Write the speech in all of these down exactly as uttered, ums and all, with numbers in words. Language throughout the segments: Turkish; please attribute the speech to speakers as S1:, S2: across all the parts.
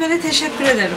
S1: Ben teşekkür ederim.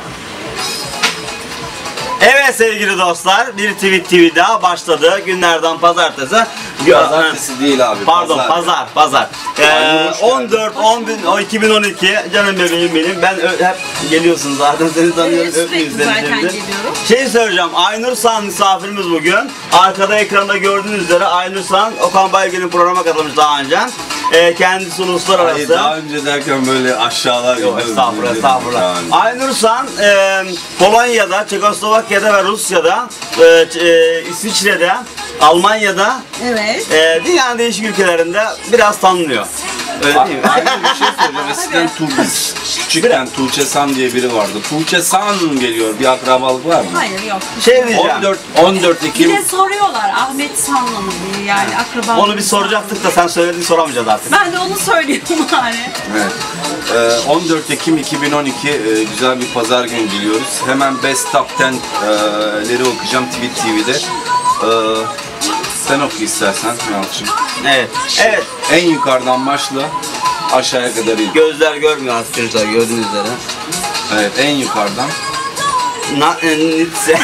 S2: Evet sevgili dostlar, bir Tweet T V daha başladı. Günlerden pazartesi.
S3: Pazartesi değil abi.
S2: Pardon, pazar, pazar. pazar. Ee, on dört on iki bin on iki canım bebeğim benim. Ben hep geliyorsun zaten, seni tanıyorum.
S1: Evet, sürekli zaten geliyorum.
S2: Şey söyleyeceğim, Aynur San misafirimiz bugün. Arkada ekranda gördüğünüz üzere Aynur San, Okan Bayülgen'in programa katılmış daha önce. Ee, kendisi uluslararası.
S3: Hayır, daha önce derken böyle aşağılar.
S2: Yok, estağfurullah, estağfurullah. Aynur San, e, Polonya'da, Çekoslovakya'da ve Rusya'da, e, e, İsviçre'de, Almanya'da,
S1: evet.
S2: e, dünyanın değişik ülkelerinde biraz tanınıyor. Öyle değil mi?
S3: Aynı bir şey söyleyeceğim. Eskiden Tuğçe, küçükken Tuğçe San diye biri vardı. Tuğçe San geliyor. Bir akrabalık var mı?
S1: Hayır, yok.
S2: Şey diyeceğim.
S3: on dört on dört Ekim.
S1: Bir de soruyorlar Ahmet San'la mı diye, yani akraba.
S2: Onu bir soracaktık da sen söyledin, soramayacağız artık.
S1: Ben de onu söylüyorum hani.
S3: Evet. Ee, on dört Ekim iki bin on iki e, güzel bir pazar günü diliyoruz. Hemen Best Top ten'leri okuyacağım Tweet T V'de. Ee, sen oku istersen Yalçın.
S2: Evet. Evet.
S3: En yukarıdan başla, aşağıya kadar in.
S2: Gözler görmüyor aslında çocuklar, gördüğünüz üzere.
S3: Evet, en yukarıdan.
S2: Na, e, Nietzsche.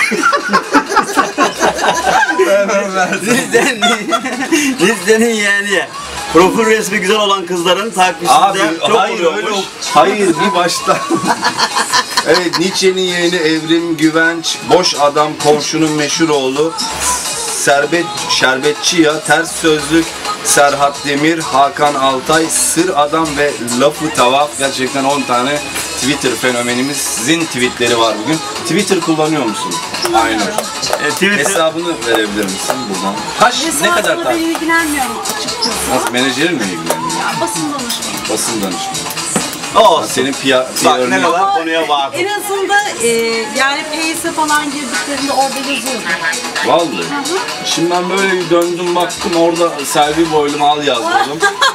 S2: Nietzsche'nin Nietzsche'nin yeğeni. Profil resmi güzel olan kızların takipçisi
S3: Abi,
S2: de çok
S3: hayır,
S2: oluyormuş.
S3: öyle ok- hayır, bir başta. Evet, Nietzsche'nin yeğeni Evrim Güvenç, boş adam, komşunun meşhur oğlu, Serbet Şerbetçi ya, ters sözlük, Serhat Demir, Hakan Altay, Sır Adam ve Lafı Tavaf. Gerçekten on tane Twitter fenomenimizin tweetleri var bugün. Twitter kullanıyor musun? Aynen.
S2: E, Twitter...
S3: Hesabını verebilir misin buradan? Kaç, ne kadar
S1: Hesabımla ben
S3: takip?
S1: ilgilenmiyorum açıkçası.
S3: Nasıl, menajerin mi ilgileniyor?
S1: Ya, basın danışmanı.
S3: Basın danışmanı.
S2: Olsun.
S3: Senin piya,
S2: Bak ne
S3: piya
S2: kadar konuya vakıf.
S1: En azından e, yani Pace'e falan girdiklerinde orada yazıyordu.
S3: Vallahi. Şimdi ben böyle bir döndüm baktım, orada Selvi boylum al yazmadım.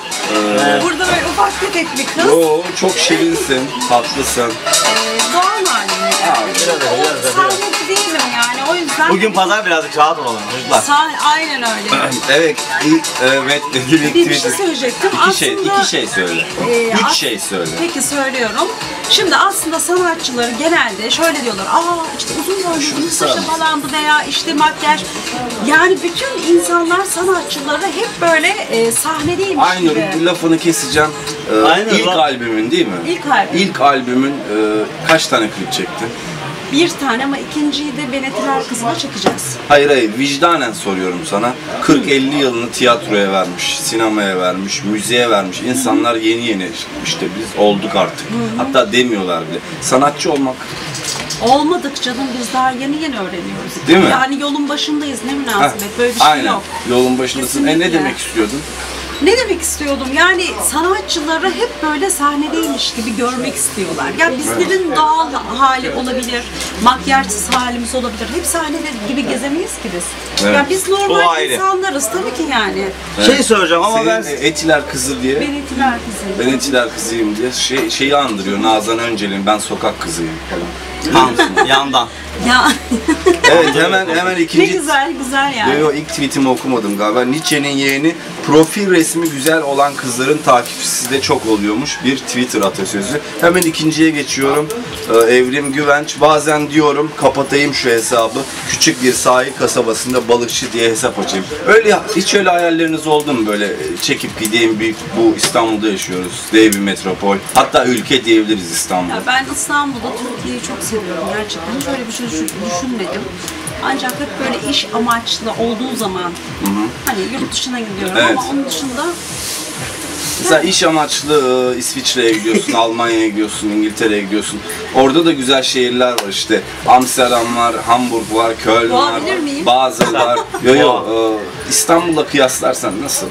S3: ee,
S1: Burada böyle ufak tefek bir kız.
S3: Yo, çok şirinsin, tatlısın.
S1: E, doğal haline.
S3: Abi,
S2: biraz da, biraz da, biraz.
S1: Sahneci değilim yani, o yüzden.
S2: Bugün pazar, birazcık rahat olalım çocuklar.
S1: Sah aynen öyle.
S3: Evet, ilk, evet dedi ilk
S1: Bir, bir şey
S3: Twitter.
S1: söyleyecektim.
S3: İki şey,
S1: aslında,
S3: iki şey söyle.
S1: e,
S3: Üç
S1: as-
S3: şey söyle.
S1: Peki söylüyorum. Şimdi aslında sanatçıları genelde şöyle diyorlar. Aa işte uzun boylu, saçı falandı veya işte makyaj. Yani bütün insanlar sanatçıları hep böyle e, sahnedeymiş
S3: Aynur,
S1: gibi.
S3: lafını keseceğim. Ee,
S2: Aynur,
S3: ilk
S2: lan.
S3: albümün değil mi?
S1: İlk albüm.
S3: İlk albümün e, kaç tane klip çektin?
S1: Bir tane ama ikinciyi de Benetiler Kızı'na çekeceğiz.
S3: Hayır hayır, vicdanen soruyorum sana. kırk elli yılını tiyatroya vermiş, sinemaya vermiş, müziğe vermiş. İnsanlar yeni yeni işte biz olduk artık. Hatta demiyorlar bile. Sanatçı olmak.
S1: Olmadık canım, biz daha yeni yeni öğreniyoruz.
S3: Değil mi?
S1: Yani yolun başındayız, ne
S3: Heh,
S1: münasebet, böyle bir şey
S3: aynen.
S1: yok.
S3: Yolun başındasın. E ne
S1: Kesinlikle.
S3: demek istiyordun?
S1: Ne demek istiyordum? Yani sanatçıları hep böyle sahnedeymiş gibi görmek istiyorlar. Ya bizlerin doğal hali olabilir, makyajsız halimiz olabilir. Hep sahnede gibi gezemeyiz ki biz.
S3: Evet.
S1: Ya biz
S2: O
S1: normal
S2: ayrı.
S1: insanlarız tabii ki yani.
S2: Şey söyleyeceğim ama
S3: Senin
S2: ben...
S3: Etiler Kızı diye,
S1: Benetiler Kızı.
S3: ben Etiler Kızıyım diye şey, şeyi andırıyor. Nazan Öncel'in Ben Sokak Kızıyım falan.
S2: Yandan, yandan.
S1: Ya
S3: Evet, hemen hemen
S1: ne
S3: ikinci...
S1: güzel güzel
S3: Yo,
S1: yani.
S3: yo, ilk tweetimi okumadım galiba. Nietzsche'nin yeğeni, profil resmi güzel olan kızların takipçisi de çok oluyormuş. Bir Twitter atasözü. Hemen ikinciye geçiyorum. Ee, Evrim Güvenç. Bazen diyorum kapatayım şu hesabı. Küçük bir sahil kasabasında balıkçı diye hesap açayım. Öyle, hiç öyle hayalleriniz oldu mu böyle çekip gideyim, bir, bu İstanbul'da yaşıyoruz. Dev bir metropol. Hatta ülke diyebiliriz İstanbul.
S1: Ya ben İstanbul'da Türkiye'yi çok seviyorum gerçekten. Hiç öyle bir şey düşün- düşünmedim. Ancak hep böyle iş amaçlı olduğu zaman hani yurt dışına gidiyorum
S3: Evet.
S1: ama onun dışında
S3: Mesela iş amaçlı e, İsviçre'ye gidiyorsun, Almanya'ya gidiyorsun, İngiltere'ye gidiyorsun. Orada da güzel şehirler var işte. Amsterdam var, Hamburg var, Köln var,
S1: Doğabilir miyim?
S3: Basel var. Yo yo, e, İstanbul'la kıyaslarsan nasıl?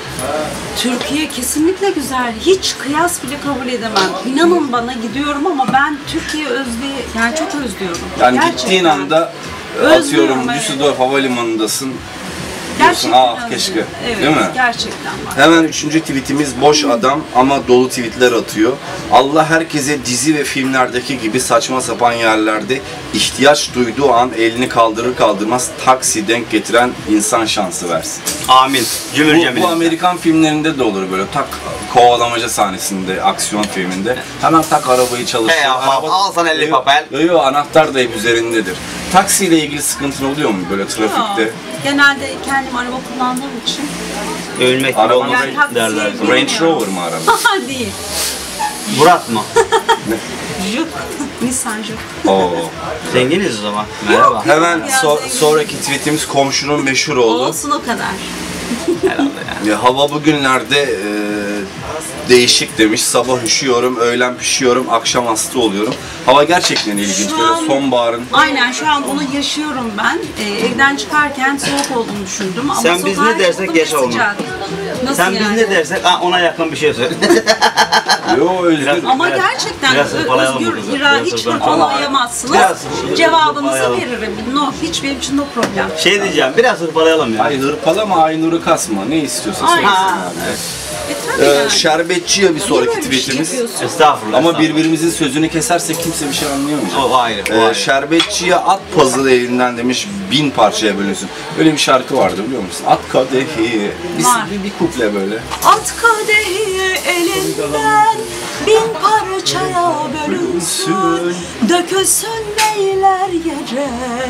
S1: Türkiye kesinlikle güzel. Hiç kıyas bile kabul edemem. İnanın bana, gidiyorum ama ben Türkiye özlü yani çok özlüyorum.
S3: Yani
S1: Gerçekten.
S3: gittiğin anda e,
S1: Özlüyorum,
S3: atıyorum
S1: evet.
S3: Düsseldorf Havalimanı'ndasın. diyorsun
S1: Gerçekten
S3: ah
S1: öyle.
S3: keşke.
S1: Evet,
S3: Değil mi?
S1: gerçekten var.
S3: Hemen üçüncü tweetimiz boş adam ama dolu tweetler atıyor. Allah herkese dizi ve filmlerdeki gibi saçma sapan yerlerde ihtiyaç duyduğu an elini kaldırır kaldırmaz taksi denk getiren insan şansı versin.
S2: Amin. Cümür
S3: Bu,
S2: cemil.
S3: bu Amerikan filmlerinde de olur böyle tak kovalamaca sahnesinde, aksiyon filminde hemen tak arabayı çalıştır.
S2: Hey, al- al sana elli papel.
S3: Yok yok anahtar da hep üzerindedir. Taksiyle ilgili sıkıntın oluyor mu böyle trafikte?
S1: Yok. Genelde kendim araba kullandığım için.
S2: Övülmek gibi
S3: Araba-
S2: olmaz
S1: Yani taksiye
S2: derler.
S1: binmiyorum.
S3: Range Rover mı araba?
S1: Değil.
S2: Murat mı?
S1: Juk. Nissan Juk.
S3: Oo.
S2: Zenginiz o zaman. Merhaba.
S3: Hemen
S1: Ya,
S3: so-
S1: zengin.
S3: sonraki tweetimiz komşunun meşhur oğlu.
S1: Olsun o kadar.
S2: Herhalde yani.
S3: Ya, hava bugünlerde e, değişik demiş. Sabah üşüyorum, öğlen pişiyorum, akşam hasta oluyorum. Hava gerçekten ilginç.
S1: Şu
S3: Böyle
S1: an-
S3: sonbaharın.
S1: Aynen şu an onu yaşıyorum ben. Ee, evden çıkarken soğuk olduğunu düşündüm. Ama
S2: Sen biz
S1: sokağa
S2: ne dersek
S1: çıktım
S2: yaşa
S1: ve
S2: onu.
S1: sıcak. Nasıl
S2: Sen biz
S1: yani?
S2: ne dersek ha, ona yakın bir şey söyle.
S3: Yo özgür.
S2: Biraz-
S1: Ama
S2: Biraz-
S1: gerçekten
S2: biraz
S1: ö-
S2: hırpalayalım
S1: özgür
S2: bunu.
S1: ira
S2: Biraz
S1: hiç
S2: hırpalayalım.
S1: hırpalayamazsınız.
S2: Biraz
S1: Cevabınızı
S2: hırpalayalım.
S1: veririm. No, hiç benim için no problem.
S2: Şey diyeceğim, biraz hırpalayalım ya.
S3: Ay hırpalama, Aynur'u kasma. Ne istiyorsa
S1: Ay.
S3: söylesin
S2: Ha,
S3: abi.
S2: evet.
S1: E tabii
S3: Ee,
S1: yani.
S3: şerbetçiye bir
S1: Niye
S3: sonraki
S1: böyle bir şey
S3: tweetimiz.
S1: yapıyorsun?
S2: Estağfurullah.
S3: Ama
S2: estağfurullah.
S3: birbirimizin sözünü kesersek kimse bir şey anlayamayacak.
S2: O ayrı, o
S3: Ee,
S2: ayrı.
S3: şerbetçiye at puzzle elinden demiş bin parçaya bölünsün. Böyle bir şarkı vardı biliyor musun? At kadehi. Bir,
S1: Var.
S3: bir, bir kuple böyle.
S1: At kadehi elinden bin parçaya bölünsün, dökülsün beyler yere,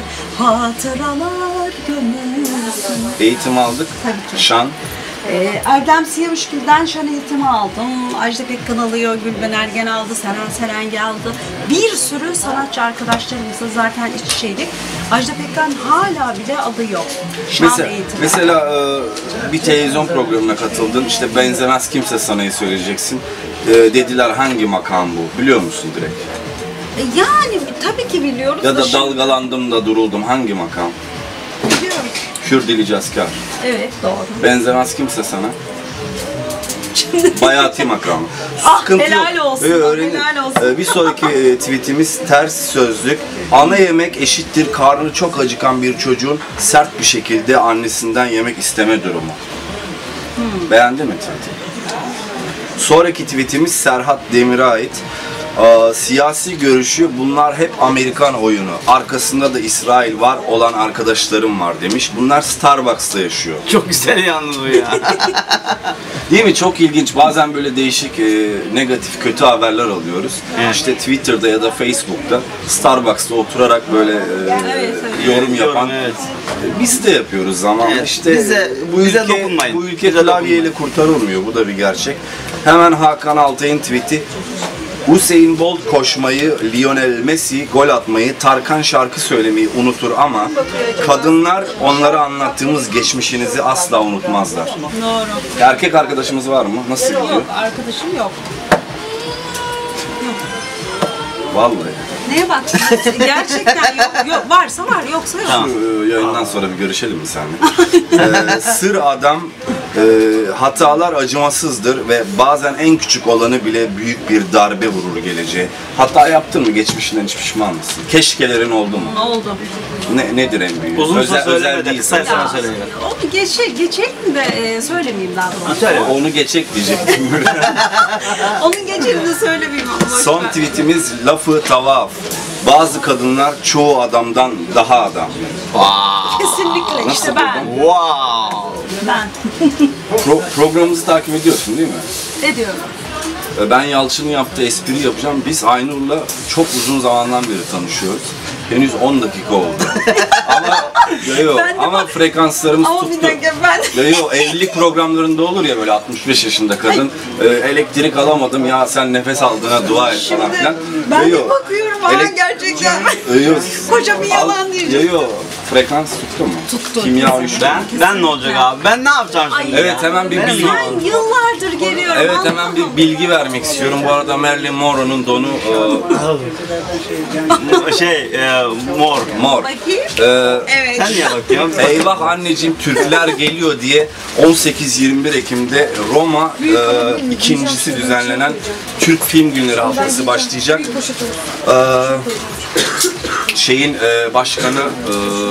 S1: hatıralar gömülsün.
S3: Eğitim aldık.
S1: Tabii ki.
S3: Şan.
S1: Ee, Erdem Siyavuşgül'den şan eğitimi aldım. Ajda Pekkan alıyor, Gülben Ergen aldı, Seren Serengil aldı. Bir sürü sanatçı arkadaşlarımızla zaten iç içeydik. Ajda Pekkan hala bile alıyor şan
S3: Mesela,
S1: eğitimi.
S3: mesela e, bir televizyon programına katıldın. İşte benzemez kimse sanayı söyleyeceksin. E, dediler hangi makam bu? Biliyor musun direkt?
S1: E, Yani tabii ki biliyoruz.
S3: Ya da
S1: şimdi-
S3: dalgalandım da duruldum. Hangi makam?
S1: Biliyorum.
S3: Hür Dilicazkar.
S1: Evet doğru.
S3: Benzemez kimse sana. Bayati makamı.
S1: Ah,
S3: Sıkıntı
S1: helal
S3: yok.
S1: olsun,
S3: Ee, öğrenin.
S1: helal olsun.
S3: Ee, bir sonraki e, tweetimiz ters sözlük. Ana yemek eşittir karnı çok acıkan bir çocuğun sert bir şekilde annesinden yemek isteme durumu.
S1: Hmm.
S3: Beğendin mi tweet'i? Sonraki tweetimiz Serhat Demir'e ait. Aa, siyasi görüşü bunlar hep Amerikan oyunu. Arkasında da İsrail var olan arkadaşlarım var demiş. Bunlar Starbucks'ta yaşıyor.
S2: Çok güzel yalnız bu ya.
S3: Değil mi? Çok ilginç. Bazen böyle değişik e, negatif kötü haberler alıyoruz.
S2: Evet.
S3: İşte Twitter'da ya da Facebook'ta Starbucks'ta oturarak böyle e,
S1: Evet, evet.
S3: yorum yapan.
S2: Evet.
S3: E, Biz de yapıyoruz ama
S2: Evet,
S3: işte
S2: bize-
S3: bu
S2: bize
S3: ülke
S2: dokunmayın.
S3: bu ülke
S2: Bize
S3: klavyeyle kurtarılmıyor. Bu da bir gerçek. Hemen Hakan Altay'ın tweet'i. Usain Bolt koşmayı, Lionel Messi gol atmayı, Tarkan şarkı söylemeyi unutur ama kadınlar onlara anlattığımız geçmişinizi asla unutmazlar.
S1: Doğru.
S3: Erkek arkadaşımız var mı? Nasıl gidiyor?
S1: Yok arkadaşım yok.
S3: Vallahi.
S1: Neye bak? Gerçekten yok. Yok varsa var yoksa yok.
S2: Tamam.
S3: Şu, e, yayından sonra bir görüşelim mi seninle? ee, sır adam e, hatalar acımasızdır ve bazen en küçük olanı bile büyük bir darbe vurur geleceğe. Hata yaptın mı? Geçmişinden hiç pişman mısın? Keşkelerin oldu mu?
S1: Ne oldu?
S3: Ne, nedir en büyüğü?
S2: Uzunsa
S3: özel,
S2: söyleme
S3: özel
S2: de,
S3: değil.
S2: kısa
S3: sana.
S2: Sana söyleyeyim.
S1: Onu geçe, geçelim de e, söylemeyeyim daha doğrusu.
S2: Söyle.
S3: Onu geçek diyecektim.
S1: Onun geçelim de söylemeyeyim ama boş
S3: Son
S1: ver.
S3: tweetimiz lafı tavaf. Bazı kadınlar çoğu adamdan daha adam.
S1: Kesinlikle
S3: Nasıl
S1: işte ben.
S2: Wow.
S1: Ben.
S3: Pro- programımızı takip ediyorsun değil mi?
S1: Ne diyorum?
S3: Ee, Ben Yalçın'ın yaptığı espri yapacağım. Biz Aynur'la çok uzun zamandan beri tanışıyoruz. Henüz on dakika oldu. ama yo, yo,
S1: Ben de
S3: ama
S1: bak-
S3: frekanslarımız
S1: Ama
S3: tuttu.
S1: bir dakika ben.
S3: Yo, yo, evlilik programlarında olur ya böyle altmış beş yaşında kadın e, elektrik alamadım ya sen nefes aldığına dua et falan
S1: Şimdi
S3: filan.
S1: ben
S3: Yo,
S1: de
S3: yo.
S1: bakıyorum ha
S3: Elek-
S1: gerçekten.
S3: Yo, yo.
S1: Koca bir yalan
S3: Al-
S1: diyeceğim.
S3: Yo yo frekans tuttu mu?
S1: Tuttu.
S3: Kimya uyuştu.
S2: Ben, ben ne olacak abi? Ben ne yapacağım şimdi?
S1: Ay
S3: Evet, hemen bir
S2: Ben
S3: bilgi-
S2: ne
S1: Ben yıllardır geliyorum.
S3: Evet
S1: anladın
S3: hemen
S1: mı?
S3: bir bilgi vermek istiyorum. Bu arada Marilyn Monroe'nun donu e,
S2: Şey, e, mor.
S3: mor.
S1: Bakayım.
S3: E,
S1: Evet.
S2: Sen niye bakıyorsun?
S3: Eyvah anneciğim Türkler geliyor diye on sekiz yirmi bir Ekim'de Roma e, ikincisi düzenlenen Türk Film Günleri haftası başlayacak. E, şeyin e, başkanı e,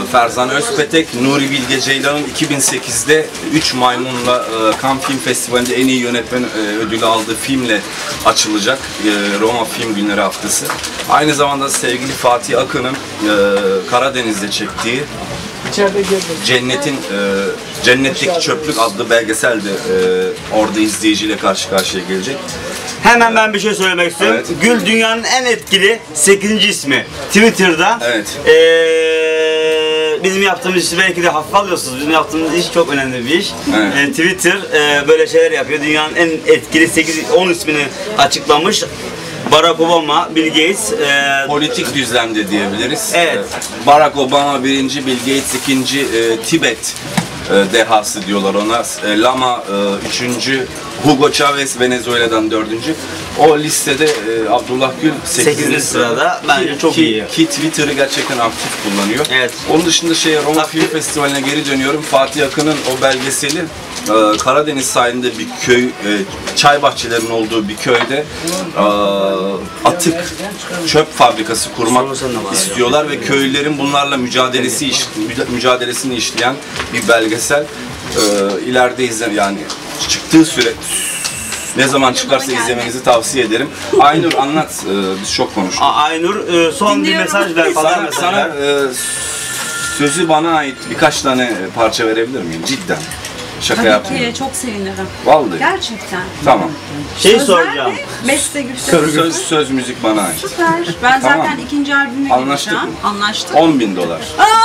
S3: Ferzan Özpetek, Nuri Bilge Ceylan'ın iki bin sekizde Üç Maymun'la e, Cannes Film Festivali'nde en iyi yönetmen e, ödülü aldığı filmle açılacak e, Roma Film Günleri haftası. Aynı zamanda sevgili Fatih Akın'ın e, Karadeniz'de çektiği Cennetin e, Cennetteki Çöplük adlı belgesel de e, orada izleyiciyle karşı karşıya gelecek.
S2: Hemen ben bir şey söylemek istiyorum.
S3: Evet.
S2: Gül dünyanın en etkili sekizinci ismi Twitter'da.
S3: Evet.
S2: Ee, bizim yaptığımız işi belki de hafife alıyorsunuz. Bizim yaptığımız iş çok önemli bir iş.
S3: Evet.
S2: Ee, Twitter e, böyle şeyler yapıyor. Dünyanın en etkili sekiz on ismini açıklamış. Barack Obama, Bill Gates, e,
S3: Politik düzlemde diyebiliriz.
S2: Evet.
S3: E, Barack Obama birinci, Bill Gates ikinci, e, Tibet e, dehası diyorlar ona. E, Lama e, üçüncü, Hugo Chavez Venezuela'dan dördüncü. O listede e, Abdullah Gül sekizinci
S2: sekizinci sırada. Bence çok
S3: ki,
S2: iyi.
S3: Ki Twitter'ı gerçekten aktif kullanıyor.
S2: Evet.
S3: Onun dışında şey Roma
S2: Aktif.
S3: Film Festivali'ne geri dönüyorum. Fatih Akın'ın o belgeseli e, Karadeniz sahilinde bir köy, e, çay bahçelerinin olduğu bir köyde e, atık çöp fabrikası kurmak istiyorlar ve köylülerin bunlarla mücadelesi iş, mücadelesini işleyen bir belgesel. E, ileride izler yani çıktığı süre ne zaman çıkarsa izlemenizi tavsiye ederim. Aynur anlat, e, biz çok konuştuk.
S2: A- Aynur e, son bir
S1: Dinliyorum.
S2: mesaj ver falan
S3: Sana,
S2: mesaj
S3: sana
S2: ver.
S3: e, sözü bana ait birkaç tane parça verebilir miyim? Cidden. Şaka
S1: Tabii
S3: yapmıyorum.
S1: ki çok sevinirim.
S3: Vallahi.
S1: Gerçekten.
S3: Tamam.
S2: Şey
S1: Sözler
S2: soracağım.
S1: de Beste Gülşen.
S3: Söz, söz müzik bana ait.
S1: Süper. Ben
S3: Tamam.
S1: zaten ikinci albüme
S3: Anlaştık
S1: gideceğim.
S3: mı?
S1: Anlaştık.
S3: on bin dolar.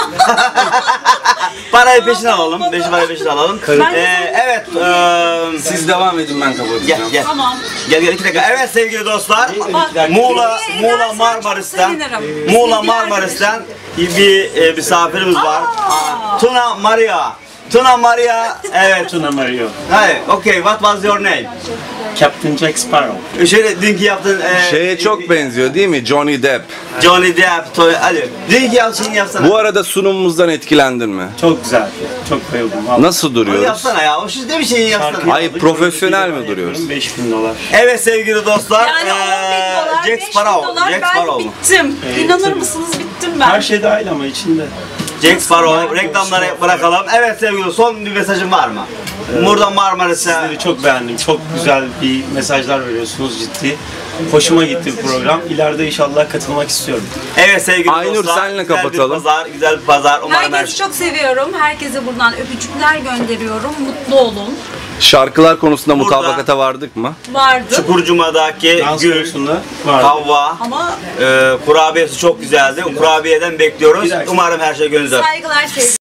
S2: Parayı peşine alalım. Beş parayı peşine alalım.
S1: Ben de
S2: Ee, evet. E,
S3: Siz devam edin, ben kapatacağım.
S2: gel gel.
S1: Tamam.
S2: Gel gel iki dakika. Evet sevgili dostlar. Muğla Muğla Marmaris'ten Muğla Marmaris'ten bir e, misafirimiz var. Aa, Tuna Maria. Tuna Maria. Evet.
S4: Tuna Mario.
S2: Hayır. Okay. What was your name?
S4: Captain Jack Sparrow.
S2: Şöyle dünkü yaptığın e,
S3: Şeye çok benziyor değil mi? Johnny Depp.
S2: Johnny Depp. Toy, hadi. Dünkü yaptığını yapsana.
S3: Bu arada sunumumuzdan etkilendin mi?
S4: Çok güzel. Çok bayıldım. Vallahi.
S3: Nasıl
S2: Onu
S3: duruyoruz?
S2: yapsana ya. O siz de bir şeyi yapsana.
S4: Şarkıyı
S3: Hayır,
S4: aldık,
S3: profesyonel mi
S4: böyle bir
S3: duruyoruz?
S4: beş bin dolar.
S2: Evet sevgili dostlar.
S1: Yani on bin dolar,
S2: eee, Jack
S1: beş bin
S2: Sparrow.
S1: dolar
S2: Jack
S1: ben
S2: Sparrow.
S1: bittim.
S4: Evet,
S1: İnanır
S4: tabii.
S1: mısınız bittim ben.
S4: Her şey dahil ama içinde.
S2: Jack Sparrow. Reklamları bırakalım. Evet sevgili son bir mesajın var mı? Buradan Marmaris'e.
S4: Sizleri çok beğendim. Çok güzel bir mesajlar veriyorsunuz, ciddi. Hoşuma gitti bu program. İleride inşallah katılmak istiyorum.
S2: Evet sevgili
S3: Aynur,
S2: dostlar.
S3: senle
S2: güzel
S3: kapatalım.
S2: Bir pazar, güzel bir pazar. Umarım her
S1: Herkesi çok seviyorum. Herkese buradan öpücükler gönderiyorum. Mutlu olun.
S3: Şarkılar konusunda
S2: Burada-
S3: mutabakata vardık mı?
S1: Vardı.
S2: Çukurcuma'daki
S4: Dans
S2: Gül,
S4: konusunda var.
S2: Havva,
S1: Ama
S2: e, kurabiyesi çok güzeldi. O kurabiyeden bekliyoruz.
S4: Bir dakika.
S2: Umarım her şey gönlünüzce.
S1: saygılar sevgiler.